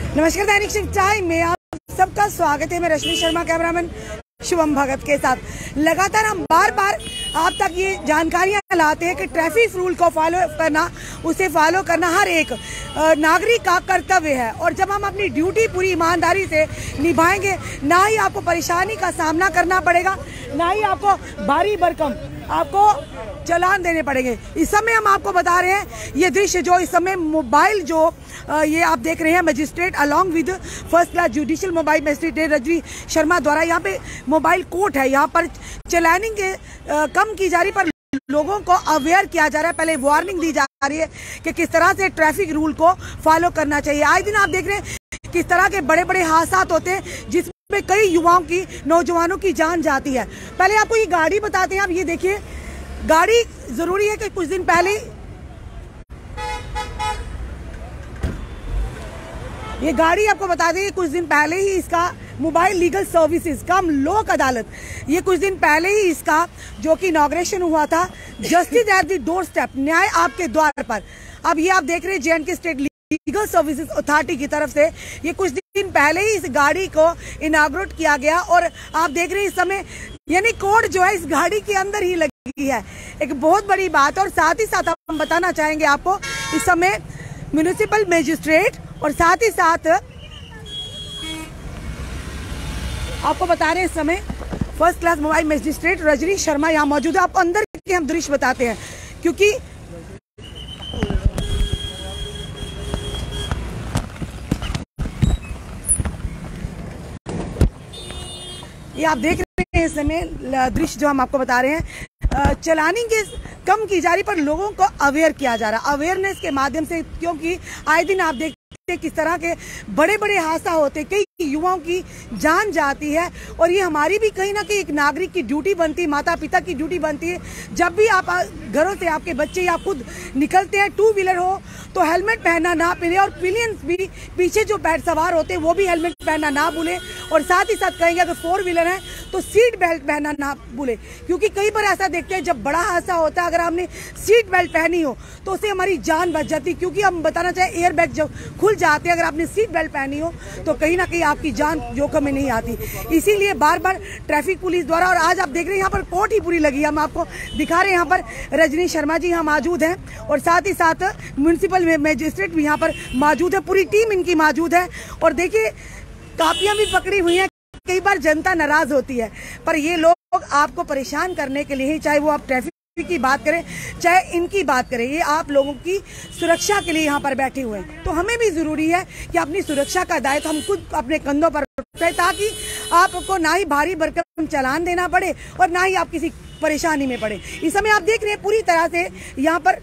नमस्कार, दैनिक सच्चाई में आप सबका स्वागत है। मैं रश्मि शर्मा, कैमरामैन शुभम भगत के साथ। लगातार हम बार बार आप तक ये जानकारियां लाते हैं कि ट्रैफिक रूल को फॉलो करना, उसे फॉलो करना हर एक नागरिक का कर्तव्य है। और जब हम अपनी ड्यूटी पूरी ईमानदारी से निभाएंगे, ना ही आपको परेशानी का सामना करना पड़ेगा, ना ही आपको भारी भरकम आपको चालान देने पड़ेंगे। इस समय हम आपको बता रहे हैं ये दृश्य जो इस समय मोबाइल जो ये आप देख रहे हैं, magistrate along with first class judicial mobile magistrate Rajni Sharma द्वारा यहाँ पे मोबाइल कोर्ट है, यहाँ पर चलानिंग कम की जा रही, पर लोगों को अवेयर किया जा रहा है। पहले वार्निंग दी जा रही है कि किस तरह से ट्रैफिक रूल को फॉलो करना चाहिए। आए दिन आप देख रहे हैं किस तरह के बड़े बड़े हादसा होते हैं जिसमें कई युवाओं की, नौजवानों की जान जाती है। पहले आपको ये गाड़ी बताते हैं। आप ये देखिए, गाड़ी जरूरी है कि कुछ दिन पहले ये गाड़ी आपको बता दें, कुछ दिन पहले ही इसका mobile legal services cum Lok Adalat, ये कुछ दिन पहले ही इसका जो कि इनॉग्रेशन हुआ था, justice at the doorstep, न्याय आपके द्वार पर। अब ये आप देख रहे हैं J and K state legal services authority की तरफ से ये कुछ दिन पहले ही इस गाड़ी को इनॉग्रेट किया गया। और आप देख रहे हैं इस समय यानी कोड जो है इस गाड़ी के अंदर ही लगी है, एक बहुत बड़ी बात। और साथ ही साथ हम बताना चाहेंगे आपको, इस समय म्युनिसिपल मजिस्ट्रेट और साथ ही साथ आपको बता रहे हैं इस समय first class mobile magistrate Rajni Sharma यहाँ मौजूद है। आपको अंदर के हम दृश्य बताते हैं, क्योंकि ये आप देख रहे हैं इस समय दृश्य जो हम आपको बता रहे हैं, चलानी के कम की जा रही पर लोगों को अवेयर किया जा रहा है, अवेयरनेस के माध्यम से। क्योंकि आए दिन आप देखते किस तरह के बड़े बड़े हादसा होते, कई युवाओं की जान जाती है। और ये हमारी भी कहीं ना कहीं एक नागरिक की ड्यूटी बनती है, माता पिता की ड्यूटी बनती है। जब भी आप घरों से आपके बच्चे या खुद निकलते हैं, टू व्हीलर हो तो हेलमेट पहनना ना भूले, और पिलियंस भी पीछे जो बैठ सवार होते हैं वो भी हेलमेट पहनना ना भूले। और साथ ही साथ कहेंगे अगर फोर व्हीलर है तो सीट बेल्ट पहनना ना भूले, क्योंकि कई बार ऐसा देखते हैं जब बड़ा हादसा होता है, अगर हमने सीट बेल्ट पहनी हो तो उससे हमारी जान बच जाती। क्योंकि हम बताना चाहें, एयर बैग जब खुल जाते हैं, अगर आपने सीट बेल्ट पहनी हो तो कहीं ना कहीं आपकी जान जोखिम में नहीं आती। इसीलिए बार बार ट्रैफिक पुलिस द्वारा, और आज आप देख रहे हैं यहाँ पर कोर्ट ही पूरी लगी है। हम आपको दिखा रहे हैं, यहाँ पर रजनी शर्मा जी यहाँ मौजूद हैं और साथ ही साथ म्युनिसिपल मजिस्ट्रेट भी यहाँ पर मौजूद है, पूरी टीम इनकी मौजूद है। और देखिए कापियां भी पकड़ी हुई हैं। कई बार जनता नाराज होती है, पर ये लोग आपको परेशान करने के लिए ही, चाहे वो आप ट्रैफिक की बात करें चाहे इनकी बात करें, ये आप लोगों की सुरक्षा के लिए यहाँ पर बैठे हुए हैं। तो हमें भी जरूरी है कि अपनी सुरक्षा का दायित्व हम खुद अपने कंधों पर उठाएं, ताकि आपको ना ही भारी भरकम चालान देना पड़े और ना ही आप किसी परेशानी में पड़े। इस समय आप देख रहे हैं पूरी तरह से यहाँ पर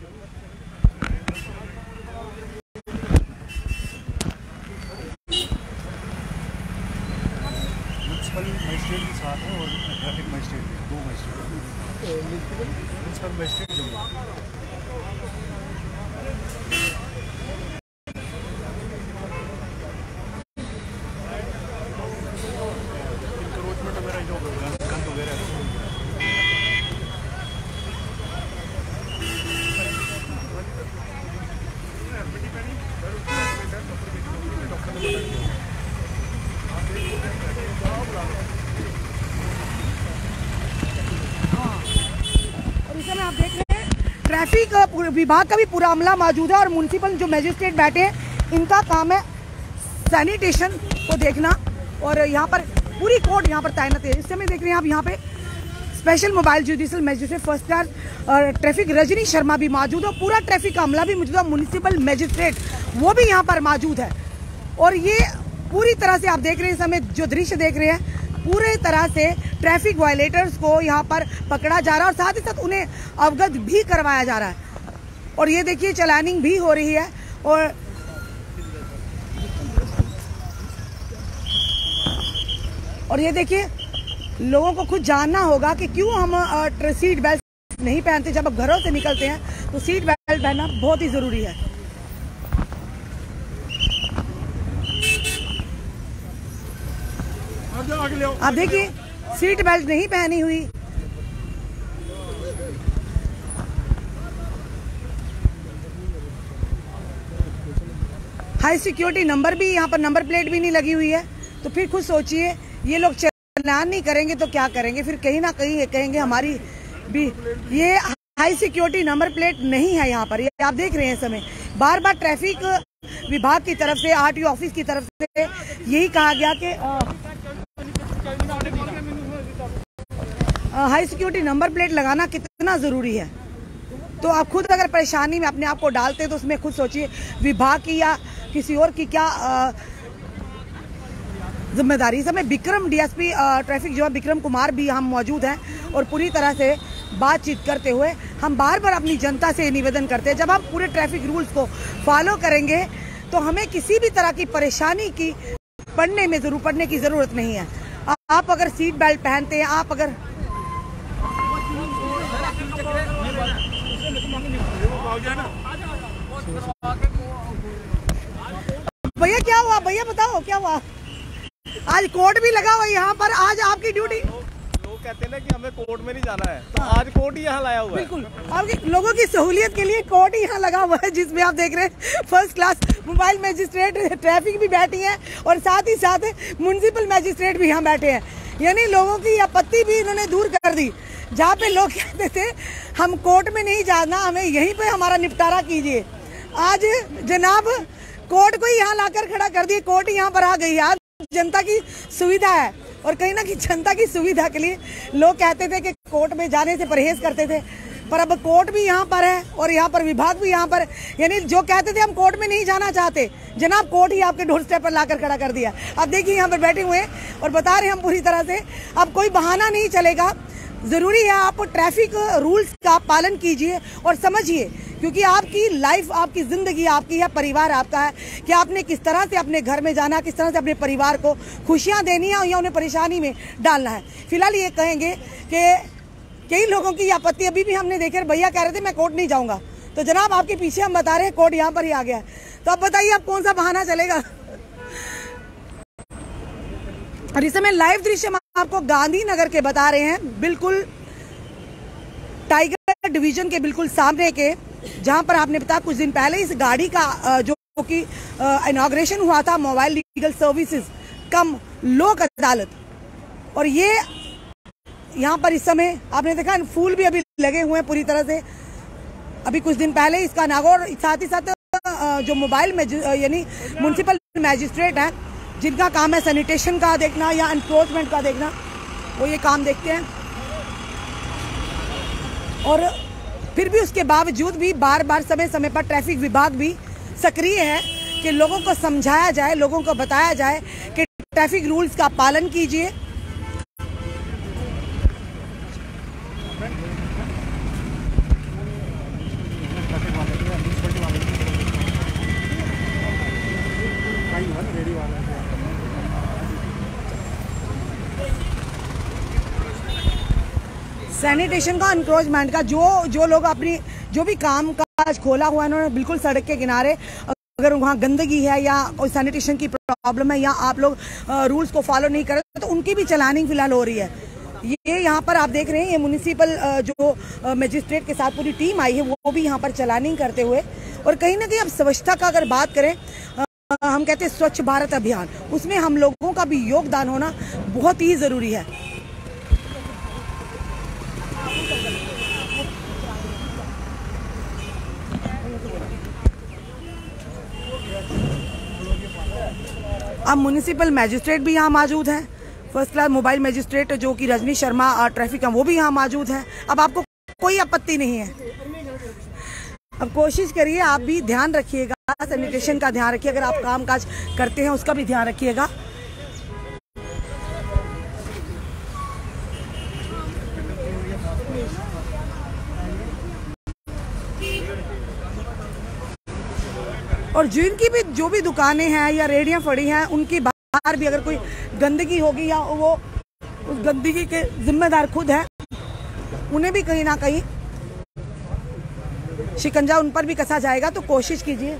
मजिस्ट्रेट के साथ है और ट्रैफिक मजिस्ट्रेट, दो मजिस्ट्रेट, म्युनिसिपल मजिस्ट्रेट जो इंक्रोचमेंट वगैरह जो गंद वगैरह आप देख रहे हैं ट्रैफिक विभाग का भी पूरा अमला मौजूद है। और म्युनिसिपल जो मजिस्ट्रेट बैठे हैं, इनका काम है सैनिटेशन को देखना। और यहाँ पर पूरी कोर्ट यहाँ पर तैनात है। इस समय देख रहे हैं आप, यहाँ पे special mobile judicial magistrate first class traffic Rajni Sharma भी मौजूद है, पूरा ट्रैफिक का अमला भी मौजूद है, म्युनिसिपल मजिस्ट्रेट वो भी यहाँ पर मौजूद है। और ये पूरी तरह से आप देख रहे हैं, समय जो दृश्य देख रहे हैं, पूरे तरह से ट्रैफिक वायलेटर्स को यहाँ पर पकड़ा जा रहा है और साथ ही साथ उन्हें अवगत भी करवाया जा रहा है। और ये देखिए चलानिंग भी हो रही है। और ये देखिए लोगों को खुद जानना होगा कि क्यों हम सीट बेल्ट नहीं पहनते। जब आप घरों से निकलते हैं तो सीट बेल्ट पहनना बहुत ही जरूरी है। आप देखिए सीट बेल्ट नहीं पहनी हुई, हाई सिक्योरिटी नंबर भी यहाँ पर, नंबर प्लेट भी नहीं लगी हुई है। तो फिर खुद सोचिए, ये लोग चालान नहीं करेंगे तो क्या करेंगे? फिर कहीं ना कहीं ये कहेंगे हमारी भी, ये हाई सिक्योरिटी नंबर प्लेट नहीं है यहाँ पर। ये आप देख रहे हैं इस समय बार बार ट्रैफिक विभाग की तरफ से, आरटीओ ऑफिस की तरफ से यही कहा गया कि हाई सिक्योरिटी नंबर प्लेट लगाना कितना जरूरी है। तो आप खुद अगर परेशानी में अपने आप को डालते हैं तो उसमें खुद सोचिए विभाग की या किसी और की क्या जिम्मेदारी। इस समय विक्रम डीएसपी ट्रैफिक जो है विक्रम कुमार भी हम मौजूद हैं और पूरी तरह से बातचीत करते हुए हम बार बार अपनी जनता से निवेदन करते हैं, जब हम पूरे ट्रैफिक रूल्स को फॉलो करेंगे तो हमें किसी भी तरह की परेशानी की पड़ने की जरूरत नहीं है। आप अगर सीट बेल्ट पहनते हैं, आप अगर भैया क्या हुआ, भैया बताओ क्या हुआ? आज कोर्ट भी लगा हुआ यहाँ पर, आज आपकी ड्यूटी। लोग कहते हैं ना कि हमें कोर्ट में नहीं जाना है, तो आज कोर्ट ही यहाँ लाया हुआ है। बिल्कुल, आपके लोगों की सहूलियत के लिए कोर्ट ही यहाँ लगा हुआ है, जिसमें आप देख रहे हैं first class mobile magistrate traffic भी बैठी है और साथ ही साथ म्युनिसिपल मैजिस्ट्रेट भी यहाँ बैठे हैं। यानी लोगों की आपत्ति भी इन्होंने दूर कर दी। जहाँ पे लोग कहते थे हम कोर्ट में नहीं जाना, हमें यहीं पे हमारा निपटारा कीजिए, आज जनाब कोर्ट को ही यहाँ लाकर खड़ा कर दिए। कोर्ट यहाँ पर आ गई है, आज जनता की सुविधा है। और कहीं ना कहीं जनता की सुविधा के लिए लोग कहते थे कि कोर्ट में जाने से परहेज करते थे, पर अब कोर्ट भी यहाँ पर है और यहाँ पर विभाग भी यहाँ पर। यानी जो कहते थे हम कोर्ट में नहीं जाना चाहते, जनाब कोर्ट ही आपके डोर स्टेप पर लाकर खड़ा कर दिया। अब देखिए यहाँ पर बैठे हुए हैं और बता रहे हैं हम पूरी तरह से, अब कोई बहाना नहीं चलेगा। जरूरी है आप ट्रैफिक रूल्स का पालन कीजिए और समझिए, क्योंकि आपकी लाइफ, आपकी जिंदगी आपकी है, परिवार आपका है कि आपने किस तरह से अपने घर में जाना, किस तरह से अपने परिवार को खुशियां देनी है या उन्हें परेशानी में डालना है। फिलहाल ये कहेंगे कि कई लोगों की आपत्ति अभी भी हमने देखे, भैया कह रहे थे मैं कोर्ट नहीं जाऊंगा, तो जनाब आपके पीछे हम बता रहे हैं कोर्ट यहाँ पर ही आ गया है। तो अब बताइए अब कौन सा बहाना चलेगा? और इस समय लाइव दृश्य हम आपको गांधीनगर के बता रहे हैं, बिल्कुल टाइगर डिवीजन के बिल्कुल सामने के, जहां पर आपने बताया कुछ दिन पहले इस गाड़ी का जो कि इनॉग्रेशन हुआ था, mobile legal services cum Lok अदालत। और ये यहाँ पर इस समय आपने देखा फूल भी अभी लगे हुए हैं पूरी तरह से। अभी कुछ दिन पहले इसका नागौर, साथ ही साथ जो मोबाइल यानी म्युनिसिपल मैजिस्ट्रेट हैं जिनका काम है सैनिटेशन का देखना या एनक्रोचमेंट का देखना, वो ये काम देखते हैं। और फिर भी उसके बावजूद भी बार बार समय समय पर ट्रैफिक विभाग भी सक्रिय है कि लोगों को समझाया जाए, लोगों को बताया जाए कि ट्रैफिक रूल्स का पालन कीजिए। सैनिटेशन का, एनक्रोचमेंट का, जो लोग अपनी जो भी काम काज खोला हुआ है उन्होंने बिल्कुल सड़क के किनारे, अगर वहाँ गंदगी है या कोई सैनिटेशन की प्रॉब्लम है या आप लोग रूल्स को फॉलो नहीं कर रहे तो उनकी भी चलानिंग फिलहाल हो रही है। ये यहाँ पर आप देख रहे हैं, ये म्युनिसिपल जो मजिस्ट्रेट के साथ पूरी टीम आई है वो भी यहाँ पर चलानिंग करते हुए। और कहीं ना कहीं अब स्वच्छता का अगर बात करें, हम कहते हैं स्वच्छ भारत अभियान, उसमें हम लोगों का भी योगदान होना बहुत ही जरूरी है। अब म्युनिसिपल मैजिस्ट्रेट भी यहाँ मौजूद हैं, फर्स्ट क्लास मोबाइल मैजिस्ट्रेट जो कि रजनी शर्मा ट्रैफिक हैं वो भी यहाँ मौजूद हैं। अब आपको कोई आपत्ति नहीं है। अब कोशिश करिए, आप भी ध्यान रखिएगा, सैनिटेशन का ध्यान रखिए, अगर आप काम काज करते हैं उसका भी ध्यान रखिएगा। और जिनकी भी जो भी दुकानें हैं या रेहड़ियां पड़ी हैं, उनकी बाहर भी अगर कोई गंदगी होगी या वो उस गंदगी के जिम्मेदार खुद हैं, उन्हें भी कहीं ना कहीं शिकंजा उन पर भी कसा जाएगा। तो कोशिश कीजिए।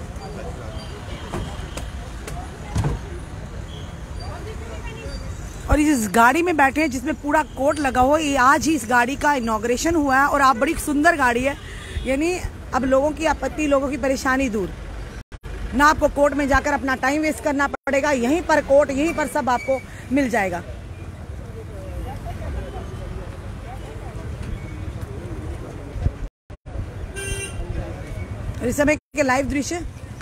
और और इस गाड़ी में बैठे हैं जिसमें पूरा कोट लगा हुआ है। ये आज ही इस गाड़ी का इनॉग्रेशन हुआ है और आप बड़ी सुंदर गाड़ी है, यानी अब लोगों की आपत्ति, लोगों की परेशानी दूर, ना आपको कोर्ट में जाकर अपना टाइम वेस्ट करना पड़ेगा, यहीं पर कोर्ट, यहीं पर सब आपको मिल जाएगा। इस समय के लाइव दृश्य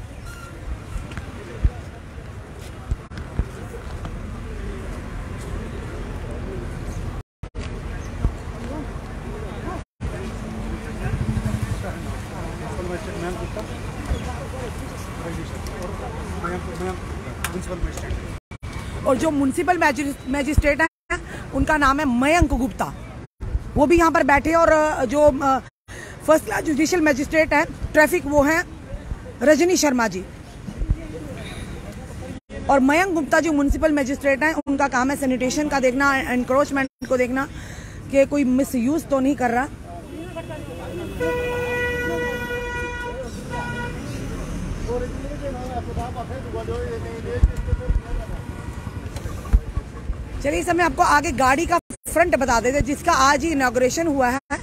और जो म्युनिसिपल मैजिस्ट्रेट है उनका नाम है मयंक गुप्ता, वो भी यहाँ पर बैठे। और जो फर्स्ट क्लास जुडिशियल मैजिस्ट्रेट है ट्रैफिक, वो है रजनी शर्मा जी। और मयंक गुप्ता जो म्युनिसिपल मैजिस्ट्रेट हैं, उनका काम है सैनिटेशन का देखना, एनक्रोचमेंट को देखना कि कोई मिसयूज तो नहीं कर रहा। चलिए इस समय आपको आगे गाड़ी का फ्रंट बता देते जिसका आज ही इनॉग्रेशन हुआ है।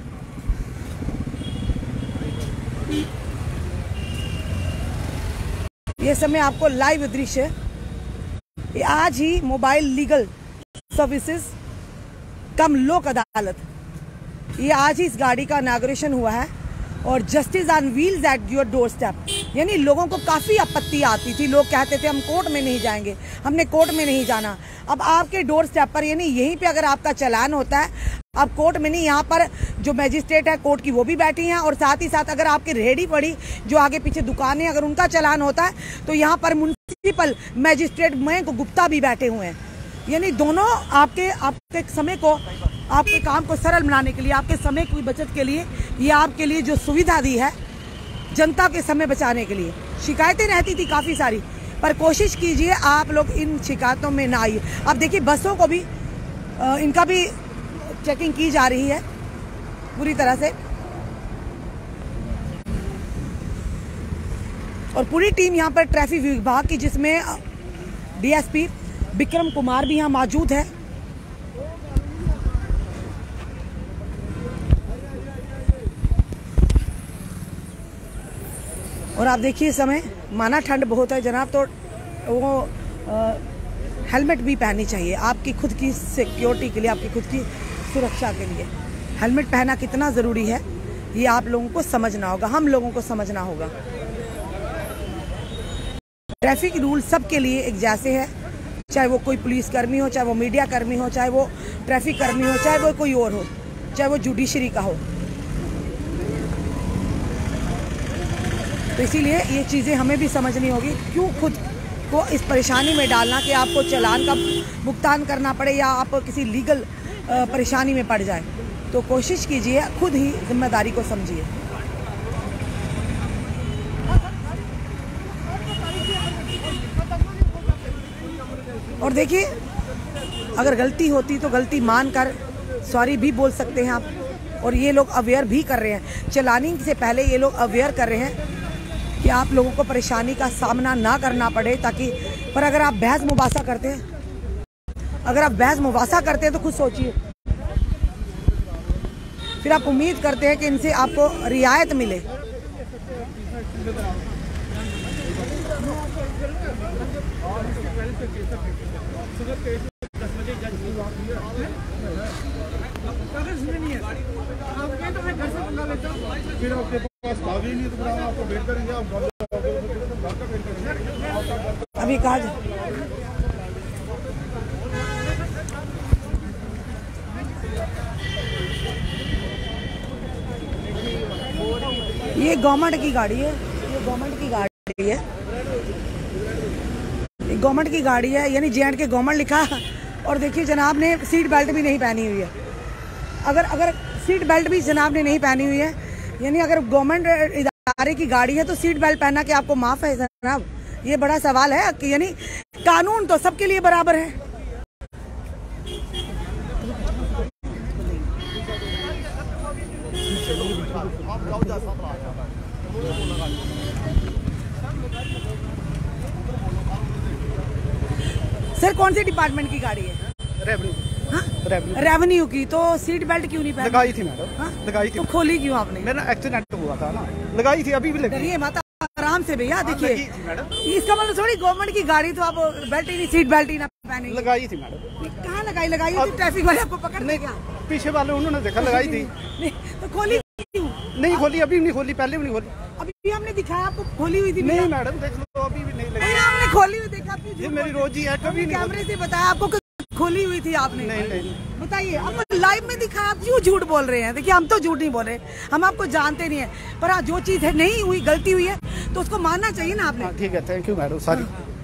ये समय आपको लाइव दृश्य, ये आज ही mobile legal services cum Lok Adalat, ये आज ही इस गाड़ी का इनॉग्रेशन हुआ है। और justice on wheels at your doorstep, यानी लोगों को काफ़ी आपत्ति आती थी, लोग कहते थे हम कोर्ट में नहीं जाएंगे, हमने कोर्ट में नहीं जाना। अब आपके डोर स्टेप पर, यानी यहीं पे अगर आपका चालान होता है, अब कोर्ट में नहीं, यहाँ पर जो मैजिस्ट्रेट है कोर्ट की वो भी बैठी हैं, और साथ ही साथ अगर आपकी रेहड़ी पड़ी जो आगे पीछे दुकानें, अगर उनका चालान होता है तो यहाँ पर म्युनिसिपल मैजिस्ट्रेट मयंक गुप्ता भी बैठे हुए हैं। यानी दोनों आपके समय को, आपके काम को सरल बनाने के लिए, आपके समय की बचत के लिए, ये आपके लिए जो सुविधा दी है, जनता के समय बचाने के लिए। शिकायतें रहती थी काफ़ी सारी, पर कोशिश कीजिए आप लोग इन शिकायतों में ना आइए। अब देखिए बसों को भी इनका भी चेकिंग की जा रही है पूरी तरह से, और पूरी टीम यहाँ पर ट्रैफिक विभाग की, जिसमें डीएसपी विक्रम कुमार भी यहाँ मौजूद है। और आप देखिए इस समय माना ठंड बहुत है जनाब, तो वो हेलमेट भी पहननी चाहिए आपकी खुद की सिक्योरिटी के लिए, आपकी खुद की सुरक्षा के लिए। हेलमेट पहनना कितना ज़रूरी है ये आप लोगों को समझना होगा, हम लोगों को समझना होगा। ट्रैफिक रूल सबके लिए एक जैसे है, चाहे वो कोई पुलिस कर्मी हो, चाहे वो मीडिया कर्मी हो, चाहे वो ट्रैफिक कर्मी हो, चाहे वो कोई और हो, चाहे वो जुडिशरी का हो। तो इसीलिए ये चीज़ें हमें भी समझनी होगी, क्यों खुद को इस परेशानी में डालना कि आपको चालान का भुगतान करना पड़े या आप किसी लीगल परेशानी में पड़ जाए। तो कोशिश कीजिए, खुद ही जिम्मेदारी को समझिए। और देखिए अगर गलती होती तो गलती मानकर सॉरी भी बोल सकते हैं आप। और ये लोग अवेयर भी कर रहे हैं, चलानी से पहले ये लोग अवेयर कर रहे हैं कि आप लोगों को परेशानी का सामना ना करना पड़े, ताकि पर अगर आप बहस मुबासा करते हैं, तो खुद सोचिए, फिर आप उम्मीद करते हैं कि इनसे आपको रियायत मिले। फिर आपके पास कागज नहीं तो आपको वेट करेंगे, अभी कहा ये गवर्नमेंट की गाड़ी है, ये गवर्नमेंट की गाड़ी है, यानी J&K गवर्नमेंट लिखा। और देखिए जनाब ने सीट बेल्ट भी नहीं पहनी हुई है। अगर सीट बेल्ट भी जनाब ने नहीं पहनी हुई है, यानी अगर गवर्नमेंट इदारे की गाड़ी है तो सीट बेल्ट पहनना कि आपको माफ है जनाब? ये बड़ा सवाल है कि यानी कानून तो सबके लिए बराबर है। सर कौन से डिपार्टमेंट की गाड़ी है? रेवेन्यू की, तो सीट बेल्ट क्यों नहीं पहनी? लगाई थी मैडम, लगाई थी। तो खोली क्यों आपने? मेरा एक्सीडेंट हुआ था ना, लगाई थी, अभी भी लगी। डरिए मत, आराम से भैया। देखिए मैडम, इसका मतलब थोड़ी गवर्नमेंट की गाड़ी तो आप बेल्ट ही नहीं, सीट बेल्ट ही ना पहने। लगाई थी मैडम। कहाँ लगाई होती? ट्रैफिक वाले आपको पकड़ नहीं क्या? पीछे वाले उन्होंने देखा, लगाई थी। नहीं तो खोली क्यों? नहीं खोली, अभी नहीं खोली, पहले भी नहीं खोली। अभी हमने दिखाया आपको खोली हुई थी। नहीं मैडम देख लो, अभी भी नहीं लगी। हमने खोली हुई देखा, ये मेरी रोजी है, कभी नहीं कैमरे से बताया आपको खोली हुई थी आपने। नहीं। बताइए, अब लाइव में दिखा, आप क्यों झूठ बोल रहे हैं? देखिए हम तो झूठ नहीं बोल रहे, हम आपको जानते नहीं है, पर हाँ जो चीज है नहीं हुई, गलती हुई है तो उसको मानना चाहिए ना आपने। ठीक है, थैंक यू मैडम, सॉरी।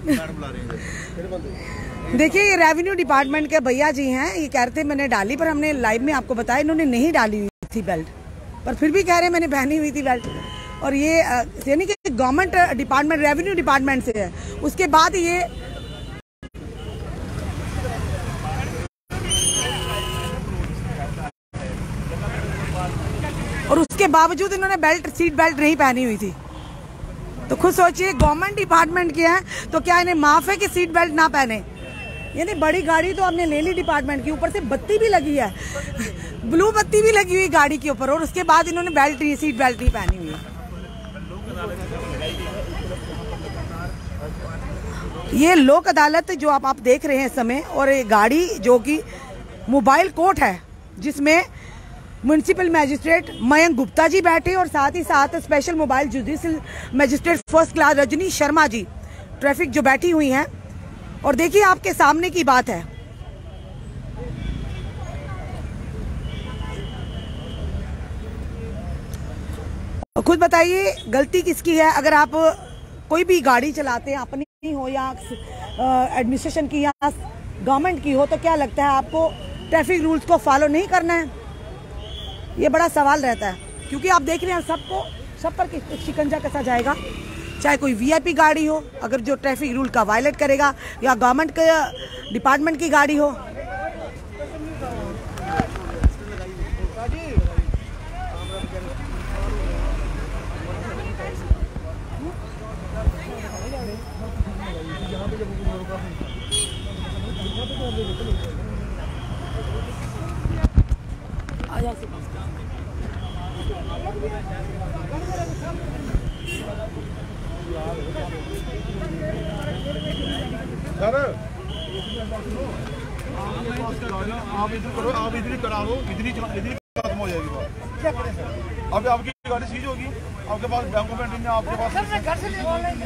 देखिए ये रेवेन्यू डिपार्टमेंट के भैया जी हैं, ये कह रहे थे मैंने डाली, पर हमने लाइव में आपको बताया इन्होंने नहीं डाली हुई थी बेल्ट, पर फिर भी कह रहे हैं मैंने पहनी हुई थी बेल्ट। और ये यानी कि गवर्नमेंट डिपार्टमेंट, रेवेन्यू डिपार्टमेंट से है। उसके बाद ये और उसके बावजूद इन्होंने बेल्ट, सीट बेल्ट नहीं पहनी हुई थी। तो खुद सोचिए, गवर्नमेंट डिपार्टमेंट के हैं तो क्या इन्हें माफ है कि सीट बेल्ट ना पहने? यानी बड़ी गाड़ी तो आपने ले ली डिपार्टमेंट की, ऊपर से बत्ती भी लगी है, ब्लू बत्ती भी लगी हुई गाड़ी के ऊपर, और उसके बाद इन्होंने बेल्ट नहीं, सीट बेल्ट नहीं पहनी हुई है। ये लोक अदालत जो आप देख रहे हैं इस समय, और ये गाड़ी जो कि मोबाइल कोर्ट है, जिसमें म्युनिसिपल मैजिस्ट्रेट मयंक गुप्ता जी बैठे और साथ ही साथ special mobile judicial magistrate first class Rajni Sharma ji traffic जो बैठी हुई हैं। और देखिए आपके सामने की बात है, खुद बताइए गलती किसकी है? अगर आप कोई भी गाड़ी चलाते हैं, अपनी हो या एडमिनिस्ट्रेशन की या गवर्नमेंट की हो, तो क्या लगता है आपको ट्रैफिक रूल्स को फॉलो नहीं करना है? ये बड़ा सवाल रहता है, क्योंकि आप देख रहे हैं सब पर शिकंजा कसा जाएगा, चाहे कोई वीआईपी गाड़ी हो, अगर जो ट्रैफिक रूल का वायलेट करेगा, या गवर्नमेंट के डिपार्टमेंट की गाड़ी हो। सर आप इधर करो, आप इधर ही करा लो, इधर ही खत्म हो जाएगी बात। अब आपकी गाड़ी सीज होगी, आपके पास डॉक्यूमेंट नहीं है, आपके पास घर से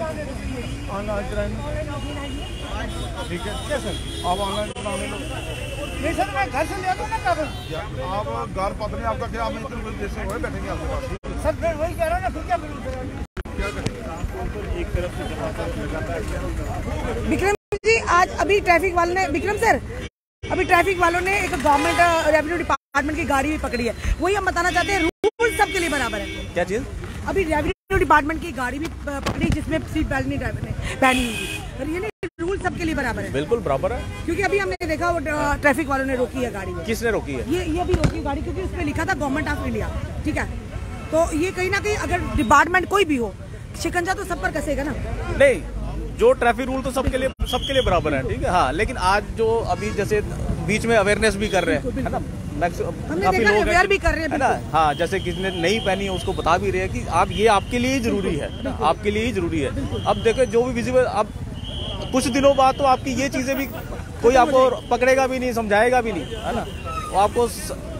ठीक है क्या सर? आप ऑनलाइन कराने लो। नहीं सर, मैं घर से ले आता हूँ ना कागज। आप घर पता नहीं आपका क्या, आप इधर जैसे हुए बैठेंगे आपके पास। सर मैं वही कह रहा हूँ ना, फिर क्या करेंगे? एक तरफ से जमा कर विक्रम जी, आज अभी ट्रैफिक वालों ने, विक्रम सर, अभी ट्रैफिक वालों ने एक गवर्नमेंट रेवेन्यू डिपार्टमेंट की गाड़ी भी पकड़ी है। वही हम बताना चाहते हैं, रूल सबके लिए बराबर है। क्या चीज? अभी रेवेन्यू डिपार्टमेंट की गाड़ी भी पकड़ी जिसमें सीट बेल्ट नहीं ड्राइवर ने पहनी हुई, ये नहीं, रूल सबके लिए बराबर है। बिल्कुल बराबर है, क्योंकि अभी हमने देखा वो ट्रैफिक वालों ने रोकी है गाड़ी। किसने रोकी है? ये भी रोकी गाड़ी, क्योंकि उस पर लिखा था गवर्नमेंट ऑफ इंडिया। ठीक है, तो ये कहीं ना कहीं अगर डिपार्टमेंट कोई भी हो, शिकंजा तो सब पर कसेगा ना। नहीं, जो ट्रैफिक रूल तो सबके लिए बराबर है, ठीक है। हाँ, लेकिन आज जो अभी जैसे बीच में अवेयरनेस भी कर रहे हैं, है ना, काफी लोग अवेयर भी कर रहे हैं ना। हाँ, जैसे किसी ने नहीं पहनी है उसको बता भी रहे हैं कि आप, ये आपके लिए ही जरूरी है, आपके लिए ही जरूरी है। अब देखो जो भी विजिबल, अब कुछ दिनों बाद तो आपकी ये चीजें भी कोई आपको पकड़ेगा भी नहीं, समझाएगा भी नहीं, है ना। वो आपको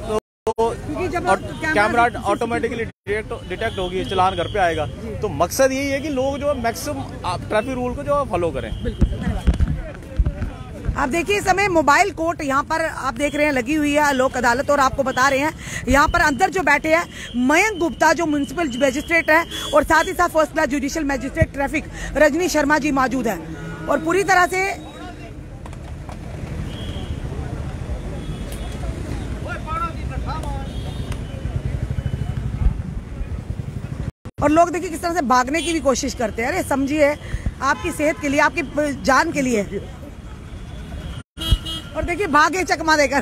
कैमरा ऑटोमेटिकली डिटेक्ट होगी, चलान घर पे आएगा। तो मकसद यही है कि लोग जो है मैक्सिमम ट्रैफिक रूल को जो फॉलो करें। आप देखिए इस समय मोबाइल कोर्ट यहाँ पर आप देख रहे हैं लगी हुई है, लोक अदालत, और आपको बता रहे हैं यहाँ पर अंदर जो बैठे हैं मयंक गुप्ता जो म्युनिसिपल मैजिस्ट्रेट है, और साथ ही साथ first class judicial magistrate traffic Rajni Sharma ji मौजूद है। और पूरी तरह से और लोग देखिए किस तरह से भागने की भी कोशिश करते हैं। अरे समझिए, आपकी सेहत के लिए, आपकी जान के लिए। और देखिए भागे चकमा देकर।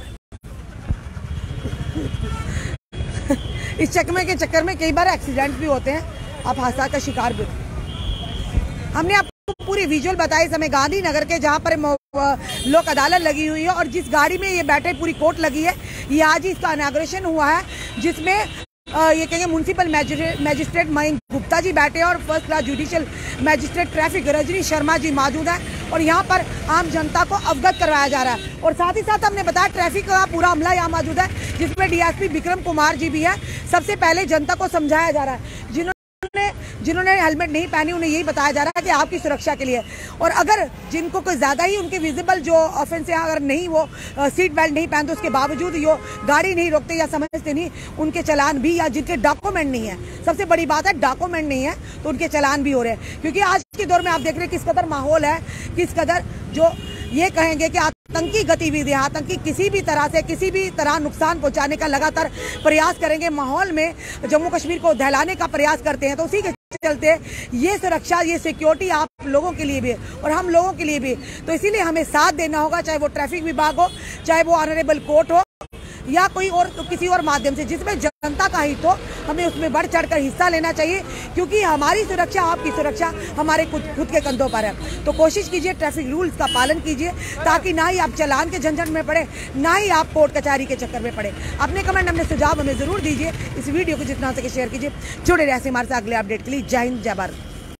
इस चकमे के चक्कर में कई बार एक्सीडेंट भी होते हैं, आप हादसा का शिकार भी। हमने आपको पूरी आपको विजुअल बताए समय गांधीनगर के जहां पर लोक अदालत लगी हुई है और जिस गाड़ी में ये बैठे पूरी कोर्ट लगी है, ये आज ही इसका इनॉग्रेशन हुआ है, जिसमें ये कहेंगे म्युनिसिपल मैजिस्ट्रेट मयंक गुप्ता जी बैठे हैं और first class judicial magistrate traffic Rajni Sharma ji मौजूद है और यहाँ पर आम जनता को अवगत करवाया जा रहा है। और साथ ही साथ हमने बताया ट्रैफिक का पूरा अमला यहाँ मौजूद है, जिसमें डीएसपी विक्रम कुमार जी भी है। सबसे पहले जनता को समझाया जा रहा है, जिन्होंने हेलमेट नहीं पहनी उन्हें यही बताया जा रहा है कि आपकी सुरक्षा के लिए। और अगर जिनको कोई ज्यादा ही उनके विजिबल जो ऑफेंस है, अगर नहीं वो सीट बेल्ट नहीं पहनते, उसके बावजूद यो गाड़ी नहीं रोकते या समझते नहीं, उनके चालान भी, या जिनके डॉक्यूमेंट नहीं है, सबसे बड़ी बात है डॉक्यूमेंट नहीं है तो उनके चालान भी हो रहे हैं। क्योंकि आज के दौर में आप देख रहे हैं किस कदर माहौल है, किस कदर जो ये कहेंगे कि आतंकी गतिविधियां, आतंकी किसी भी तरह से किसी भी तरह नुकसान पहुंचाने का लगातार प्रयास करेंगे, माहौल में जम्मू कश्मीर को दहलाने का प्रयास करते हैं। तो उसी के चलते ये सुरक्षा, ये सिक्योरिटी आप लोगों के लिए भी और हम लोगों के लिए भी, तो इसीलिए हमें साथ देना होगा, चाहे वो ट्रैफिक विभाग हो, चाहे वो ऑनरेबल कोर्ट हो या कोई और किसी और माध्यम से, जिसमें जनता का हित हो, हमें उसमें बढ़ चढ़कर हिस्सा लेना चाहिए। क्योंकि हमारी सुरक्षा, आपकी सुरक्षा हमारे खुद के कंधों पर है। तो कोशिश कीजिए ट्रैफिक रूल्स का पालन कीजिए, ताकि ना ही आप चालान के झंझट में पड़े, ना ही आप कोर्ट कचहरी के चक्कर में पड़े। अपने कमेंट, अपने सुझाव हमें जरूर दीजिए। इस वीडियो को जितना हो सके शेयर कीजिए। जुड़े रहिए हमारे साथ अगले अपडेट के लिए। जय हिंद, जय भारत।